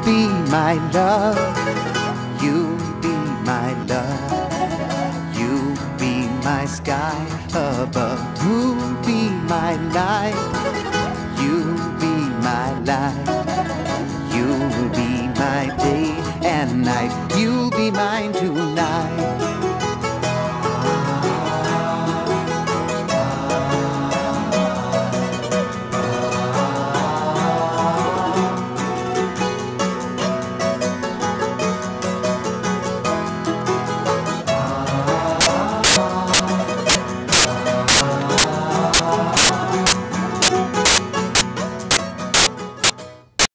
be my love. You'll be my love. You'll be my sky above. You'll be my light. You'll be my life. You'll be my day and night. You'll be mine tonight.